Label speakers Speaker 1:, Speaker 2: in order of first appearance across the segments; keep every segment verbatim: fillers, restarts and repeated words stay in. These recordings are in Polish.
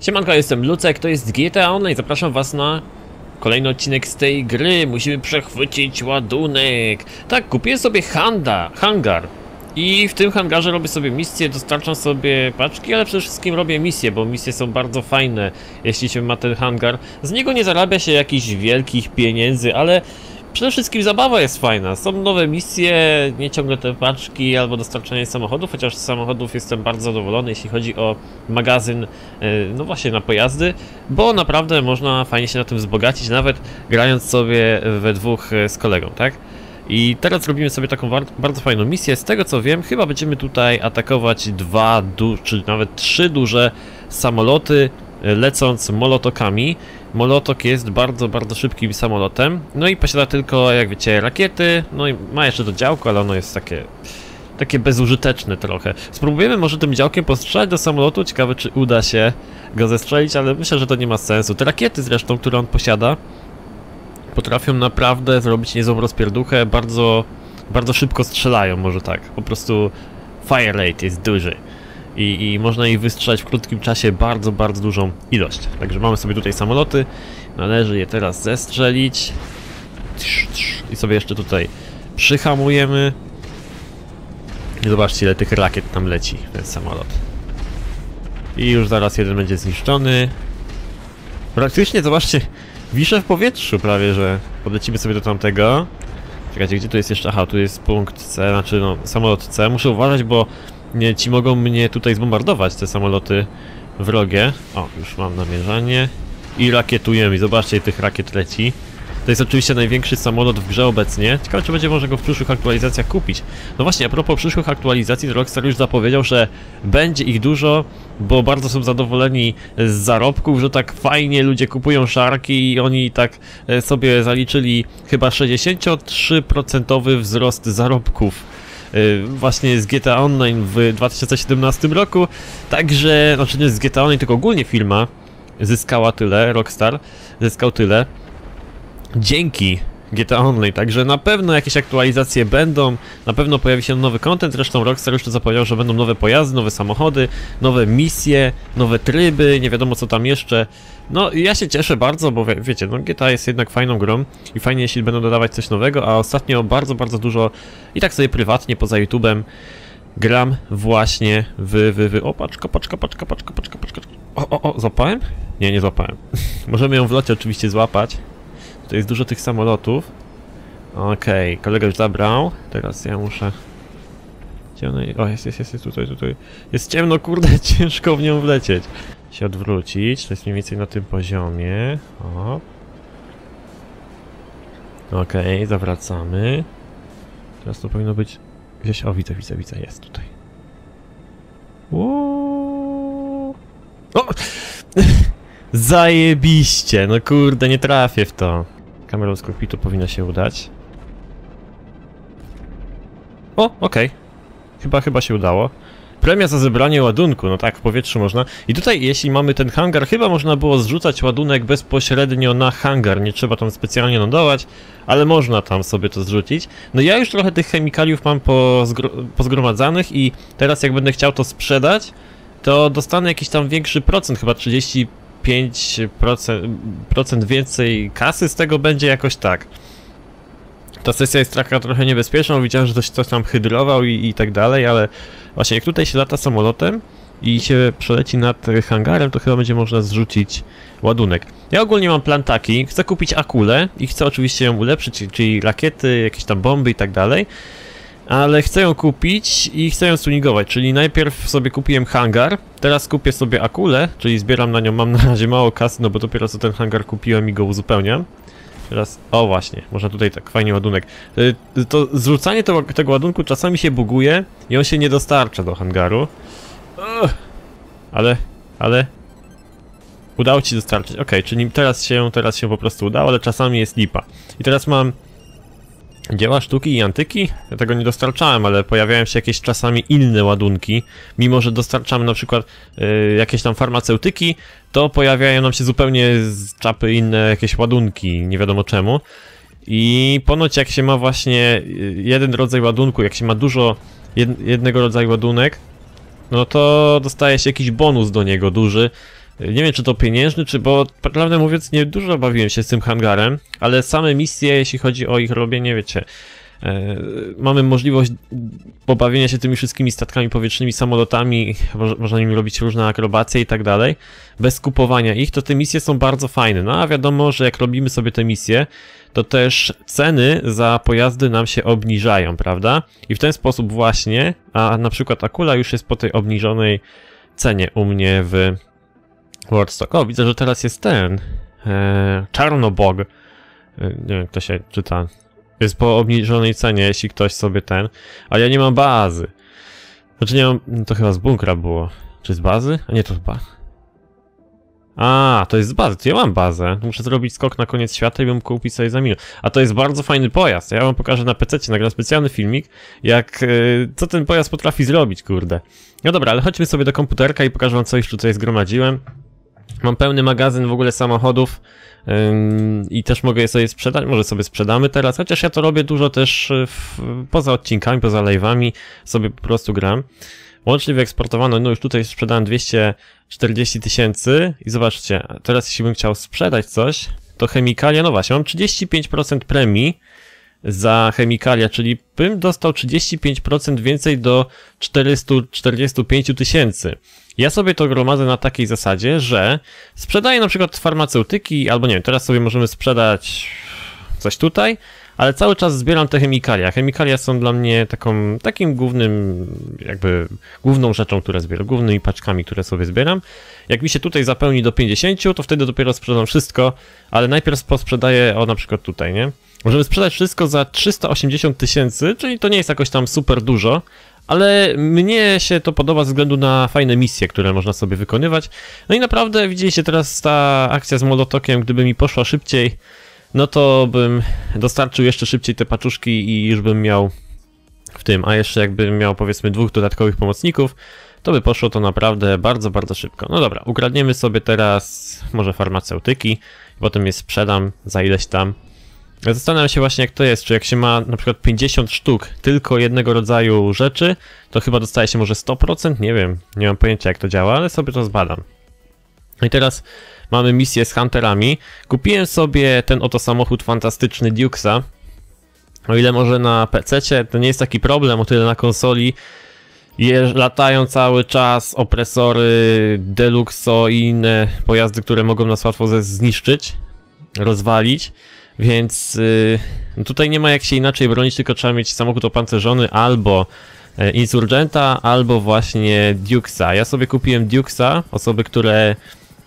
Speaker 1: Siemanko, jestem Lucek, to jest G T A Online, zapraszam was na kolejny odcinek z tej gry. Musimy przechwycić ładunek. Tak, kupiłem sobie handa, hangar i w tym hangarze robię sobie misje, dostarczam sobie paczki, ale przede wszystkim robię misje, bo misje są bardzo fajne, jeśli się ma ten hangar. Z niego nie zarabia się jakichś wielkich pieniędzy, ale przede wszystkim zabawa jest fajna. Są nowe misje, nie ciągle te paczki albo dostarczanie samochodów, chociaż z samochodów jestem bardzo zadowolony, jeśli chodzi o magazyn, no właśnie na pojazdy, bo naprawdę można fajnie się na tym wzbogacić, nawet grając sobie we dwóch z kolegą, tak? I teraz robimy sobie taką bardzo fajną misję. Z tego co wiem, chyba będziemy tutaj atakować dwa, czy nawet trzy duże samoloty, lecąc molotokami. Molotok jest bardzo, bardzo szybkim samolotem. No i posiada tylko, jak wiecie, rakiety. No i ma jeszcze to działko, ale ono jest takie takie bezużyteczne trochę. Spróbujemy może tym działkiem postrzelać do samolotu. Ciekawe, czy uda się go zestrzelić, ale myślę, że to nie ma sensu. Te rakiety zresztą, które on posiada, potrafią naprawdę zrobić niezłą rozpierduchę. Bardzo, bardzo szybko strzelają, może tak. Po prostu fire rate jest duży. I, I można ich wystrzelić w krótkim czasie bardzo, bardzo dużą ilość. Także mamy sobie tutaj samoloty. Należy je teraz zestrzelić. I sobie jeszcze tutaj przyhamujemy. I zobaczcie, ile tych rakiet tam leci, ten samolot. I już zaraz jeden będzie zniszczony. Praktycznie, zobaczcie, wiszę w powietrzu prawie, że podlecimy sobie do tamtego. Czekajcie, gdzie tu jest jeszcze? Aha, tu jest punkt C, znaczy no, samolot C. Muszę uważać, bo nie, ci mogą mnie tutaj zbombardować, te samoloty wrogie. O, już mam namierzanie. I rakietujemy. Zobaczcie, tych rakiet leci. To jest oczywiście największy samolot w grze obecnie. Ciekawe, czy będzie można go w przyszłych aktualizacjach kupić. No właśnie, a propos przyszłych aktualizacji, Rockstar już zapowiedział, że będzie ich dużo, bo bardzo są zadowoleni z zarobków, że tak fajnie ludzie kupują szarki i oni tak sobie zaliczyli chyba sześćdziesiąt trzy procent wzrost zarobków właśnie z G T A Online w dwa tysiące siedemnastym roku. Także, znaczy nie z G T A Online, tylko ogólnie firma zyskała tyle, Rockstar zyskał tyle dzięki G T A Online, także na pewno jakieś aktualizacje będą, na pewno pojawi się nowy content, zresztą Rockstar już to zapowiedział, że będą nowe pojazdy, nowe samochody, nowe misje, nowe tryby, nie wiadomo co tam jeszcze. No ja się cieszę bardzo, bo wie, wiecie, no G T A jest jednak fajną grą i fajnie jeśli będą dodawać coś nowego, a ostatnio bardzo, bardzo dużo i tak sobie prywatnie poza YouTube'em gram właśnie w, w, w... O, paczka, paczka, paczka, paczka, paczka, paczka. O, o, o, złapałem? Nie, nie złapałem. Możemy ją w locie oczywiście złapać. Tutaj jest dużo tych samolotów. Okej, okay, kolega już zabrał. Teraz ja muszę... Gdzie ona... O, jest, jest, jest, jest tutaj, tutaj. Jest ciemno, kurde, ciężko w nią wlecieć. Się odwrócić, to jest mniej więcej na tym poziomie. O. Okej, okay, zawracamy. Teraz to powinno być... Gdzieś... O, widzę, widzę, widzę, jest tutaj. Uuu. O! Zajebiście, no kurde, nie trafię w to. Kamerą z kokpitu powinno się udać. O, okej. Okay. Chyba, chyba się udało. Premia za zebranie ładunku, no tak, w powietrzu można. I tutaj, jeśli mamy ten hangar, chyba można było zrzucać ładunek bezpośrednio na hangar. Nie trzeba tam specjalnie lądować, ale można tam sobie to zrzucić. No ja już trochę tych chemikaliów mam pozgromadzanych i teraz jak będę chciał to sprzedać, to dostanę jakiś tam większy procent, chyba trzydzieści pięć procent więcej kasy z tego będzie, jakoś tak. Ta sesja jest taka trochę niebezpieczna, widziałem, że ktoś coś tam hydrował i, i tak dalej, ale właśnie jak tutaj się lata samolotem i się przeleci nad hangarem, to chyba będzie można zrzucić ładunek. Ja ogólnie mam plan taki, chcę kupić akulę i chcę oczywiście ją ulepszyć, czyli rakiety, jakieś tam bomby i tak dalej. Ale chcę ją kupić i chcę ją tuningować, czyli najpierw sobie kupiłem hangar, teraz kupię sobie akulę, czyli zbieram na nią, mam na razie mało kasy, no bo dopiero co ten hangar kupiłem i go uzupełniam. Teraz, o właśnie, można tutaj tak fajnie ładunek. To zrzucanie tego, tego ładunku czasami się buguje i on się nie dostarcza do hangaru. Uch, ale, ale... Udało ci dostarczyć, ok, czyli teraz się, teraz się po prostu udało, ale czasami jest lipa. I teraz mam... Dzieła sztuki i antyki? Ja tego nie dostarczałem, ale pojawiają się jakieś czasami inne ładunki. Mimo że dostarczamy na przykład y, jakieś tam farmaceutyki, to pojawiają nam się zupełnie z czapy inne jakieś ładunki, nie wiadomo czemu. I ponoć jak się ma właśnie jeden rodzaj ładunku, jak się ma dużo jed, jednego rodzaju ładunek, no to dostaje się jakiś bonus do niego duży. Nie wiem, czy to pieniężny, czy bo prawdę mówiąc nie dużo bawiłem się z tym hangarem, ale same misje, jeśli chodzi o ich robienie, wiecie, e, mamy możliwość pobawienia się tymi wszystkimi statkami powietrznymi, samolotami, mo można nimi robić różne akrobacje i tak dalej, bez kupowania ich, to te misje są bardzo fajne. No a wiadomo, że jak robimy sobie te misje, to też ceny za pojazdy nam się obniżają, prawda? I w ten sposób właśnie, a na przykład Akula już jest po tej obniżonej cenie u mnie w Warstock. O, widzę, że teraz jest ten e, Czarnobog. E, nie wiem, jak to się czyta. Jest po obniżonej cenie, jeśli ktoś sobie ten. Ale ja nie mam bazy. Znaczy nie mam. To chyba z bunkra było. Czy z bazy? A nie, to chyba. A, to jest z bazy. To ja mam bazę. Muszę zrobić skok na koniec świata i bym kupić sobie za milion. A to jest bardzo fajny pojazd. Ja wam pokażę na pececie, nagram specjalny filmik, jak e, co ten pojazd potrafi zrobić, kurde. No dobra, ale chodźmy sobie do komputerka i pokażę wam, co już tutaj zgromadziłem. Mam pełny magazyn w ogóle samochodów yy, i też mogę je sobie sprzedać, może sobie sprzedamy teraz, chociaż ja to robię dużo też w, poza odcinkami, poza live'ami, sobie po prostu gram. Łącznie wyeksportowano, no już tutaj sprzedałem dwieście czterdzieści tysięcy i zobaczcie, teraz jeśli bym chciał sprzedać coś, to chemikalia, no właśnie, mam trzydzieści pięć procent premii za chemikalia, czyli bym dostał trzydzieści pięć procent więcej do czterystu czterdziestu pięciu tysięcy. Ja sobie to gromadzę na takiej zasadzie, że sprzedaję na przykład farmaceutyki, albo nie wiem, teraz sobie możemy sprzedać coś tutaj, ale cały czas zbieram te chemikalia. Chemikalia są dla mnie taką, takim głównym, jakby główną rzeczą, które zbieram, głównymi paczkami, które sobie zbieram. Jak mi się tutaj zapełni do pięćdziesięciu, to wtedy dopiero sprzedam wszystko, ale najpierw posprzedaję, o na przykład tutaj, nie? Możemy sprzedać wszystko za trzysta osiemdziesiąt tysięcy, czyli to nie jest jakoś tam super dużo, ale mnie się to podoba ze względu na fajne misje, które można sobie wykonywać. No i naprawdę widzieliście teraz ta akcja z Molotokiem, gdyby mi poszła szybciej, no to bym dostarczył jeszcze szybciej te paczuszki i już bym miał w tym, a jeszcze jakbym miał powiedzmy dwóch dodatkowych pomocników, to by poszło to naprawdę bardzo, bardzo szybko. No dobra, ukradniemy sobie teraz może farmaceutyki, potem je sprzedam za ileś tam. Zastanawiam się właśnie jak to jest, czy jak się ma na przykład pięćdziesiąt sztuk tylko jednego rodzaju rzeczy, to chyba dostaje się może sto procent? Nie wiem, nie mam pojęcia jak to działa, ale sobie to zbadam. No i teraz mamy misję z Hunterami. Kupiłem sobie ten oto samochód fantastyczny Dukesa. O ile może na pececie to nie jest taki problem, o tyle na konsoli je, latają cały czas opresory, Deluxo i inne pojazdy, które mogą nas łatwo zniszczyć, rozwalić. Więc yy, tutaj nie ma jak się inaczej bronić, tylko trzeba mieć samochód opancerzony albo e, Insurgenta, albo właśnie Dukesa. Ja sobie kupiłem Dukesa, osoby, które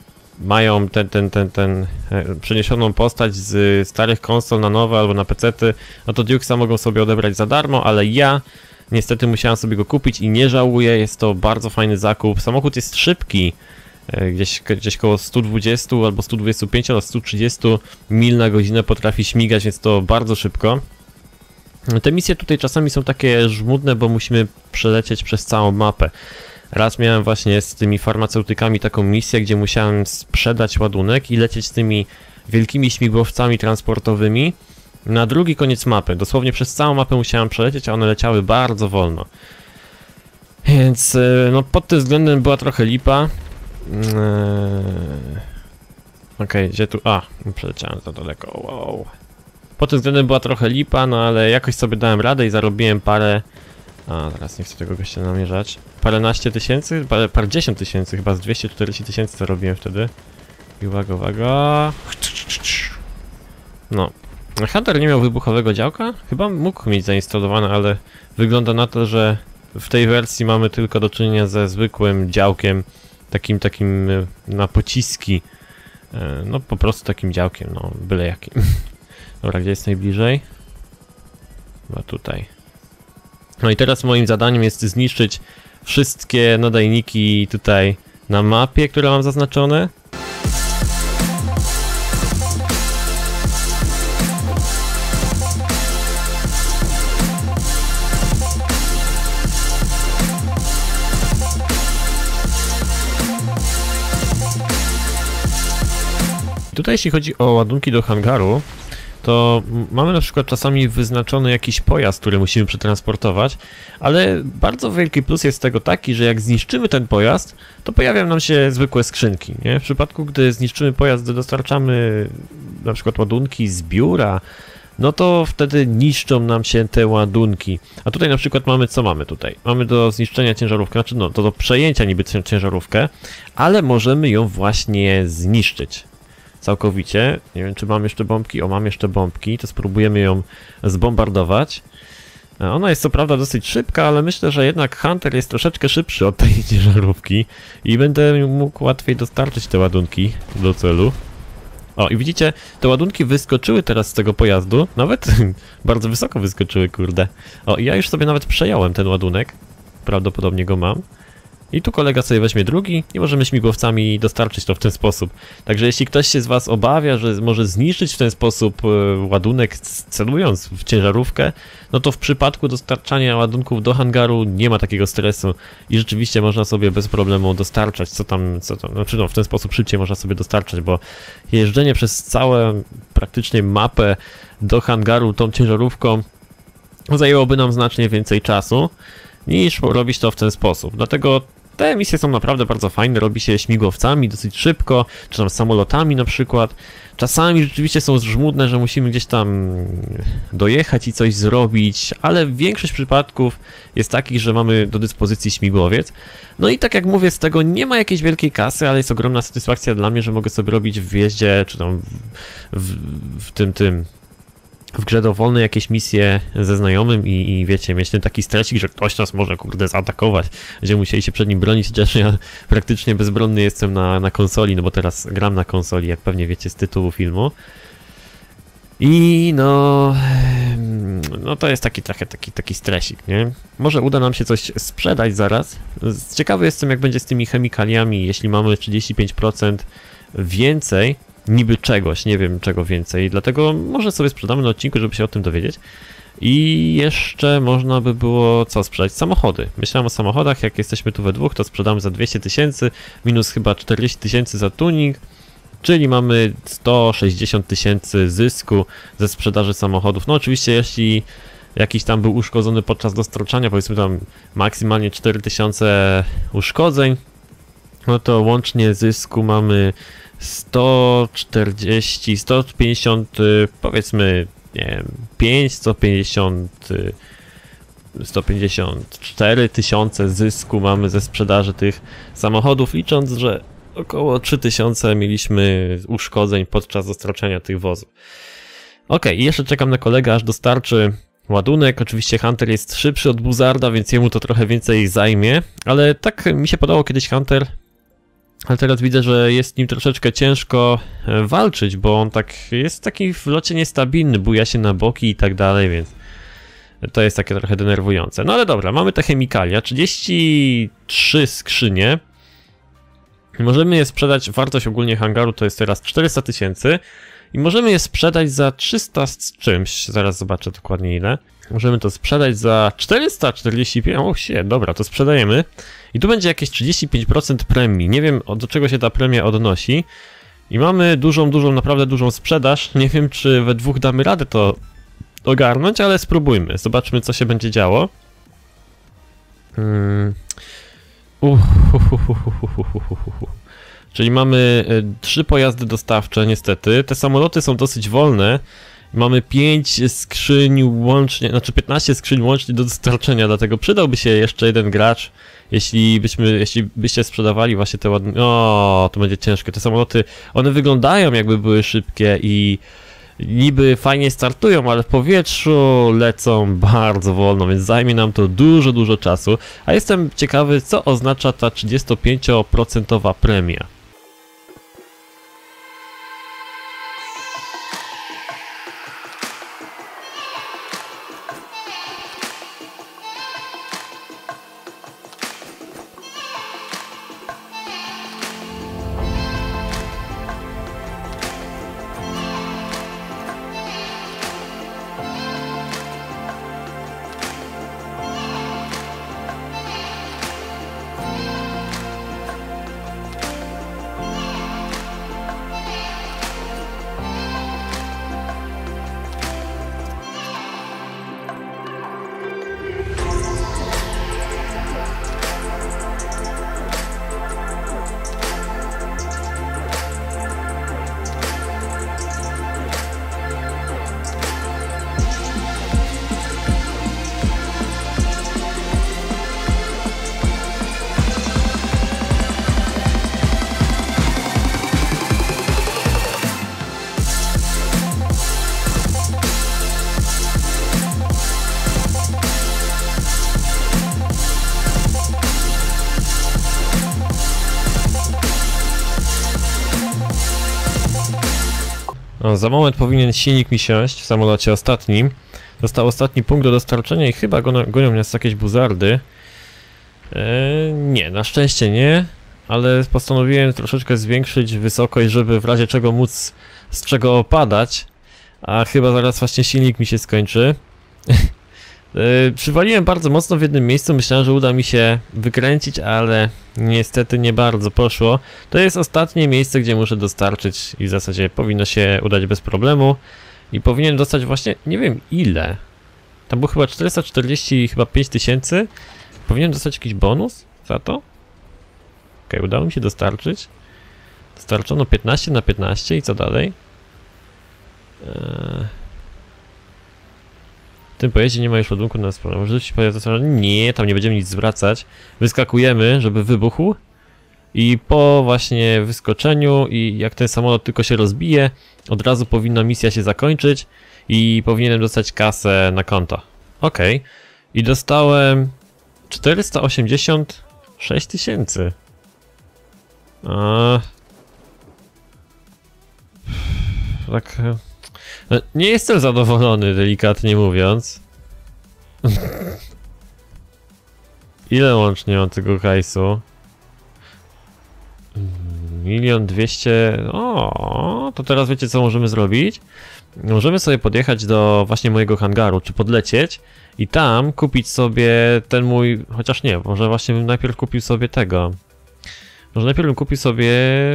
Speaker 1: mają ten, ten, ten, ten e, przeniesioną postać z starych konsol na nowe albo na pecety, no to Dukesa mogą sobie odebrać za darmo, ale ja niestety musiałem sobie go kupić i nie żałuję, jest to bardzo fajny zakup. Samochód jest szybki. Gdzieś, gdzieś koło stu dwudziestu albo stu dwudziestu pięciu albo stu trzydziestu mil na godzinę potrafi śmigać, więc to bardzo szybko. Te misje tutaj czasami są takie żmudne, bo musimy przelecieć przez całą mapę. Raz miałem właśnie z tymi farmaceutykami taką misję, gdzie musiałem sprzedać ładunek i lecieć z tymi wielkimi śmigłowcami transportowymi na drugi koniec mapy. Dosłownie przez całą mapę musiałem przelecieć, a one leciały bardzo wolno. Więc no pod tym względem była trochę lipa. Eee... Okej, okay, gdzie tu... A, przeleciałem za daleko, wow. Pod tym względem była trochę lipa, no ale jakoś sobie dałem radę i zarobiłem parę... A, teraz nie chcę tego gościa namierzać. Paręnaście tysięcy? Parę, parę dziesiąt tysięcy, chyba z dwieście czterdzieści tysięcy zarobiłem wtedy. I uwaga, uwaga... No. Hunter nie miał wybuchowego działka? Chyba mógł mieć zainstalowane, ale wygląda na to, że w tej wersji mamy tylko do czynienia ze zwykłym działkiem. Takim, takim na pociski. No po prostu takim działkiem, no byle jakim. Dobra, gdzie jest najbliżej? Chyba tutaj. No i teraz moim zadaniem jest zniszczyć wszystkie nadajniki tutaj na mapie, które mam zaznaczone. Tutaj jeśli chodzi o ładunki do hangaru, to mamy na przykład czasami wyznaczony jakiś pojazd, który musimy przetransportować, ale bardzo wielki plus jest tego taki, że jak zniszczymy ten pojazd, to pojawiają nam się zwykłe skrzynki, nie? W przypadku, gdy zniszczymy pojazd, gdy dostarczamy na przykład ładunki z biura, no to wtedy niszczą nam się te ładunki. A tutaj na przykład mamy, co mamy tutaj? Mamy do zniszczenia ciężarówkę, znaczy no, to do przejęcia niby ciężarówkę, ale możemy ją właśnie zniszczyć. Całkowicie. Nie wiem, czy mam jeszcze bombki. O, mam jeszcze bombki, to spróbujemy ją zbombardować. Ona jest co prawda dosyć szybka, ale myślę, że jednak Hunter jest troszeczkę szybszy od tej ciężarówki i będę mógł łatwiej dostarczyć te ładunki do celu. O, i widzicie, te ładunki wyskoczyły teraz z tego pojazdu, nawet bardzo wysoko wyskoczyły, kurde. O, i ja już sobie nawet przejąłem ten ładunek, prawdopodobnie go mam. I tu kolega sobie weźmie drugi i możemy śmigłowcami dostarczyć to w ten sposób. Także jeśli ktoś się z was obawia, że może zniszczyć w ten sposób ładunek celując w ciężarówkę, no to w przypadku dostarczania ładunków do hangaru nie ma takiego stresu i rzeczywiście można sobie bez problemu dostarczać, co tam, co tam, znaczy no w ten sposób szybciej można sobie dostarczać, bo jeżdżenie przez całą praktycznie mapę do hangaru tą ciężarówką zajęłoby nam znacznie więcej czasu niż robić to w ten sposób. Dlatego te misje są naprawdę bardzo fajne, robi się śmigłowcami dosyć szybko, czy tam samolotami na przykład. Czasami rzeczywiście są żmudne, że musimy gdzieś tam dojechać i coś zrobić, ale większość przypadków jest takich, że mamy do dyspozycji śmigłowiec. No i tak jak mówię, z tego nie ma jakiejś wielkiej kasy, ale jest ogromna satysfakcja dla mnie, że mogę sobie robić w wjeździe, czy tam w, w, w tym, tym... w grze dowolne jakieś misje ze znajomym i, i wiecie, mieć ten taki stresik, że ktoś nas może kurde zaatakować, będziemy musieli się przed nim bronić, chociaż ja praktycznie bezbronny jestem na, na konsoli, no bo teraz gram na konsoli, jak pewnie wiecie z tytułu filmu. I no, no to jest taki trochę taki, taki stresik, nie? Może uda nam się coś sprzedać zaraz. Ciekawy jestem, jak będzie z tymi chemikaliami, jeśli mamy trzydzieści pięć procent więcej niby czegoś, nie wiem czego więcej, dlatego może sobie sprzedamy na odcinku, żeby się o tym dowiedzieć. I jeszcze można by było co sprzedać? Samochody. Myślałem o samochodach, jak jesteśmy tu we dwóch, to sprzedamy za dwieście tysięcy, minus chyba czterdzieści tysięcy za tuning, czyli mamy sto sześćdziesiąt tysięcy zysku ze sprzedaży samochodów. No oczywiście jeśli jakiś tam był uszkodzony podczas dostarczania, powiedzmy tam maksymalnie cztery tysiące uszkodzeń, no to łącznie zysku mamy sto czterdzieści, sto pięćdziesiąt, powiedzmy, nie wiem, pięć, sto pięćdziesiąt, sto pięćdziesiąt cztery tysiące zysku mamy ze sprzedaży tych samochodów, licząc, że około trzy tysiące mieliśmy uszkodzeń podczas dostarczania tych wozów. Ok, i jeszcze czekam na kolegę, aż dostarczy ładunek. Oczywiście Hunter jest szybszy od Buzzarda, więc jemu to trochę więcej zajmie, ale tak mi się podobał kiedyś Hunter. Ale teraz widzę, że jest nim troszeczkę ciężko walczyć, bo on tak jest taki w locie niestabilny, buja się na boki i tak dalej, więc to jest takie trochę denerwujące. No ale dobra, mamy te chemikalia, trzydzieści trzy skrzynie. Możemy je sprzedać, wartość ogólnie hangaru to jest teraz czterysta tysięcy i możemy je sprzedać za trzysta z czymś, zaraz zobaczę dokładnie ile. Możemy to sprzedać za czterysta czterdzieści pięć, o się, dobra, to sprzedajemy. I tu będzie jakieś trzydzieści pięć procent premii, nie wiem do czego się ta premia odnosi. I mamy dużą, dużą, naprawdę dużą sprzedaż, nie wiem czy we dwóch damy radę to ogarnąć, ale spróbujmy, zobaczmy co się będzie działo. Hmm. Uh, uh, uh, uh, uh, uh, uh, uh. Czyli mamy trzy pojazdy dostawcze niestety, te samoloty są dosyć wolne. Mamy pięć skrzyń łącznie, znaczy piętnaście skrzyń łącznie do dostarczenia, dlatego przydałby się jeszcze jeden gracz, jeśli byśmy, jeśli byście sprzedawali właśnie te ładne... O, to będzie ciężkie. Te samoloty, one wyglądają jakby były szybkie i niby fajnie startują, ale w powietrzu lecą bardzo wolno, więc zajmie nam to dużo, dużo czasu. A jestem ciekawy, co oznacza ta trzydziestopięcioprocentowa premia. O, za moment powinien silnik mi siąść w samolocie ostatnim. Dostał ostatni punkt do dostarczenia i chyba go, gonią nas jakieś buzardy. Eee, nie, na szczęście nie, ale postanowiłem troszeczkę zwiększyć wysokość, żeby w razie czego móc z czego opadać. A chyba zaraz właśnie silnik mi się skończy. Eee, przywaliłem bardzo mocno w jednym miejscu, myślałem, że uda mi się wykręcić, ale niestety nie bardzo poszło. To jest ostatnie miejsce, gdzie muszę dostarczyć i w zasadzie powinno się udać bez problemu. I powinien dostać właśnie, nie wiem ile. Tam było chyba czterysta czterdzieści, chyba pięć tysięcy. Powinien dostać jakiś bonus za to? Okej, udało mi się dostarczyć. Dostarczono piętnaście na piętnaście i co dalej? Eee... W tym pojeździe nie ma już ładunku na sprawę. Może ci pojazd dostarczony? Nie, tam nie będziemy nic zwracać. Wyskakujemy, żeby wybuchł. I po właśnie wyskoczeniu i jak ten samolot tylko się rozbije, od razu powinna misja się zakończyć i powinienem dostać kasę na konto. Ok. I dostałem czterysta osiemdziesiąt sześć tysięcy. A... Tak... No, nie jestem zadowolony, delikatnie mówiąc. Ile łącznie mam tego hajsu? Milion dwieście... O, to teraz wiecie co możemy zrobić? Możemy sobie podjechać do właśnie mojego hangaru, czy podlecieć i tam kupić sobie ten mój... Chociaż nie, może właśnie bym najpierw kupił sobie tego. Może najpierw bym kupił sobie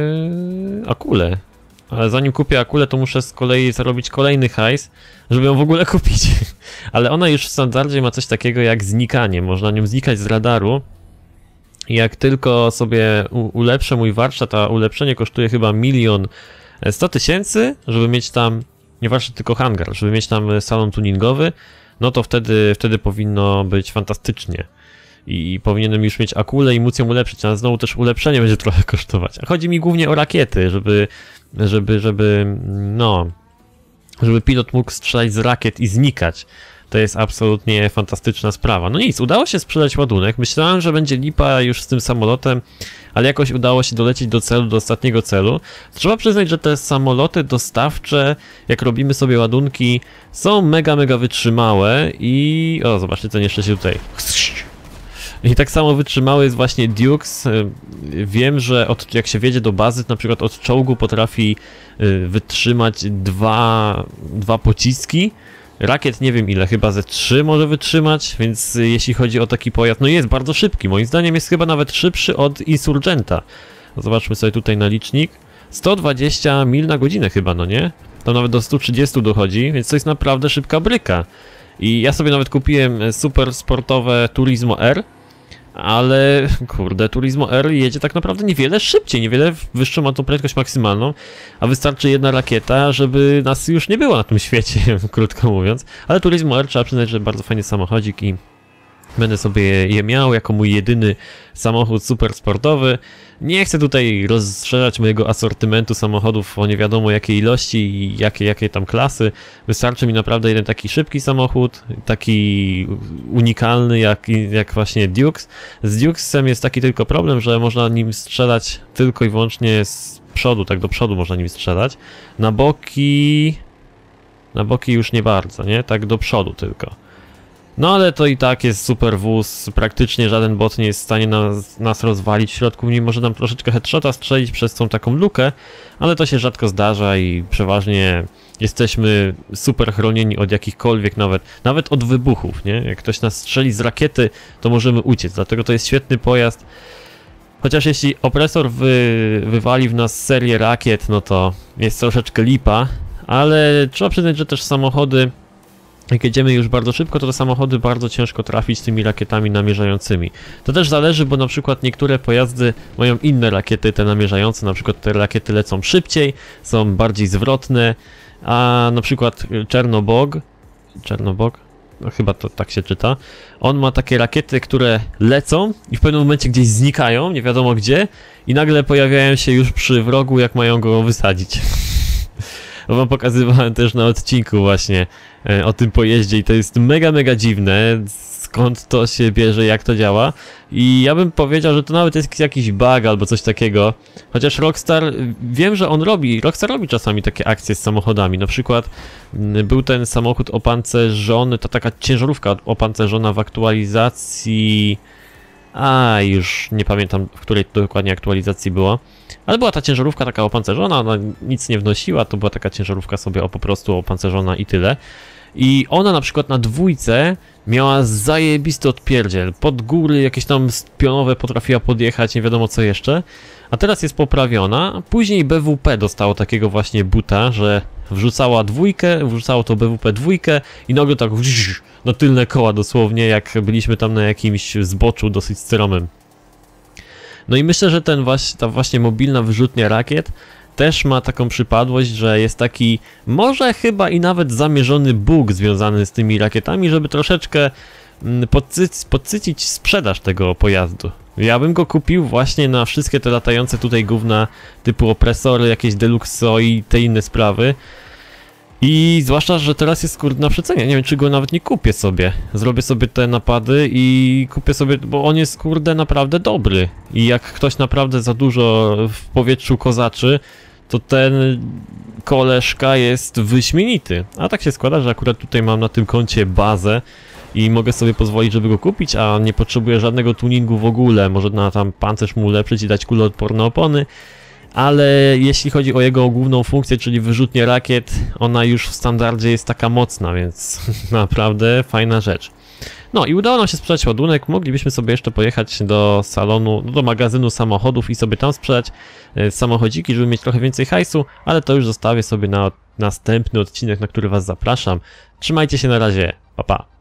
Speaker 1: akulę. Ale zanim kupię akulę, to muszę z kolei zarobić kolejny hajs, żeby ją w ogóle kupić. Ale ona już w standardzie ma coś takiego jak znikanie. Można nią znikać z radaru. I jak tylko sobie ulepszę mój warsztat, a ulepszenie kosztuje chyba milion sto tysięcy, żeby mieć tam, nie warsztat, tylko hangar, żeby mieć tam salon tuningowy, no to wtedy, wtedy powinno być fantastycznie. I powinienem już mieć akulę i móc ją ulepszyć, a znowu też ulepszenie będzie trochę kosztować. A chodzi mi głównie o rakiety, żeby, żeby, żeby, no, żeby pilot mógł strzelać z rakiet i znikać. To jest absolutnie fantastyczna sprawa. No nic, udało się sprzedać ładunek. Myślałem, że będzie lipa już z tym samolotem, ale jakoś udało się dolecieć do celu, do ostatniego celu. Trzeba przyznać, że te samoloty dostawcze, jak robimy sobie ładunki, są mega, mega wytrzymałe i... O, zobaczcie, ten jeszcze się tutaj... I tak samo wytrzymały jest właśnie Dukes. Wiem, że od, jak się wjedzie do bazy, na przykład od czołgu potrafi wytrzymać dwa, dwa pociski. Rakiet nie wiem ile, chyba ze trzy może wytrzymać, więc jeśli chodzi o taki pojazd, no jest bardzo szybki. Moim zdaniem jest chyba nawet szybszy od Insurgenta. Zobaczmy sobie tutaj na licznik. sto dwadzieścia mil na godzinę chyba, no nie? Tam nawet do stu trzydziestu dochodzi, więc to jest naprawdę szybka bryka. I ja sobie nawet kupiłem super sportowe Turismo R, ale kurde, Turismo R jedzie tak naprawdę niewiele szybciej, niewiele wyższą ma tą prędkość maksymalną, a wystarczy jedna rakieta, żeby nas już nie było na tym świecie, krótko mówiąc. Ale Turismo R, trzeba przyznać, że bardzo fajny samochodzik i będę sobie je miał jako mój jedyny samochód super sportowy. Nie chcę tutaj rozszerzać mojego asortymentu samochodów o nie wiadomo jakiej ilości i jakie, jakie tam klasy. Wystarczy mi naprawdę jeden taki szybki samochód, taki unikalny jak, jak właśnie Dukes. Z Dukesem jest taki tylko problem, że można nim strzelać tylko i wyłącznie z przodu, tak do przodu można nim strzelać. Na boki... Na boki już nie bardzo, nie? Tak do przodu tylko. No ale to i tak jest super wóz, praktycznie żaden bot nie jest w stanie nas, nas rozwalić w środku, nie może nam troszeczkę headshota strzelić przez tą taką lukę, ale to się rzadko zdarza i przeważnie jesteśmy super chronieni od jakichkolwiek nawet, nawet od wybuchów, nie? Jak ktoś nas strzeli z rakiety, to możemy uciec, dlatego to jest świetny pojazd. Chociaż jeśli opresor wy, wywali w nas serię rakiet, no to jest troszeczkę lipa, ale trzeba przyznać, że też samochody, jak jedziemy już bardzo szybko, to te samochody bardzo ciężko trafić tymi rakietami namierzającymi. To też zależy, bo na przykład niektóre pojazdy mają inne rakiety, te namierzające, na przykład te rakiety lecą szybciej, są bardziej zwrotne, a na przykład Czernobog, Czernobog, no chyba to tak się czyta, on ma takie rakiety, które lecą i w pewnym momencie gdzieś znikają, nie wiadomo gdzie, i nagle pojawiają się już przy wrogu, jak mają go wysadzić. bo wam pokazywałem też na odcinku właśnie e, o tym pojeździe i to jest mega, mega dziwne, skąd to się bierze, jak to działa. I ja bym powiedział, że to nawet jest jakiś bug albo coś takiego, chociaż Rockstar, wiem, że on robi, Rockstar robi czasami takie akcje z samochodami, na przykład m, był ten samochód opancerzony, ta taka ciężarówka opancerzona w aktualizacji... A, już nie pamiętam, w której to dokładnie aktualizacji było. Ale była ta ciężarówka taka opancerzona, ona nic nie wnosiła, to była taka ciężarówka sobie o po prostu opancerzona i tyle. I ona na przykład na dwójce miała zajebisty odpierdziel. Pod góry jakieś tam pionowe potrafiła podjechać, nie wiadomo co jeszcze. A teraz jest poprawiona. Później B W P dostało takiego właśnie buta, że wrzucała dwójkę, wrzucało to B W P dwójkę i nagle tak na tylne koła dosłownie, jak byliśmy tam na jakimś zboczu dosyć stromym. No i myślę, że ten właśnie, ta właśnie mobilna wyrzutnia rakiet też ma taką przypadłość, że jest taki może chyba i nawet zamierzony bóg związany z tymi rakietami, żeby troszeczkę podsycić, podsycić sprzedaż tego pojazdu. Ja bym go kupił właśnie na wszystkie te latające tutaj gówna typu opresory, jakieś Deluxo i te inne sprawy. I zwłaszcza, że teraz jest kurde na przecenie, nie wiem czy go nawet nie kupię sobie. Zrobię sobie te napady i kupię sobie, bo on jest kurde naprawdę dobry. I jak ktoś naprawdę za dużo w powietrzu kozaczy, to ten koleżka jest wyśmienity. A tak się składa, że akurat tutaj mam na tym koncie bazę i mogę sobie pozwolić, żeby go kupić, a nie potrzebuję żadnego tuningu w ogóle. Może na tam pancerz mu ulepszyć i dać kuloodporne opony. Ale jeśli chodzi o jego główną funkcję, czyli wyrzutnię rakiet, ona już w standardzie jest taka mocna, więc naprawdę fajna rzecz. No i udało nam się sprzedać ładunek, moglibyśmy sobie jeszcze pojechać do salonu, do magazynu samochodów i sobie tam sprzedać e, samochodziki, żeby mieć trochę więcej hajsu, ale to już zostawię sobie na następny odcinek, na który was zapraszam. Trzymajcie się na razie, pa pa!